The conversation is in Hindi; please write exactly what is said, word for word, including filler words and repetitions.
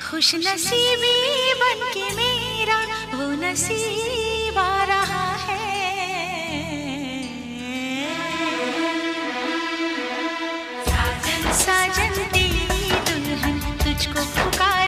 खुश नसीबी बन के मेरा वो नसीब आ रहा है। साजन साजन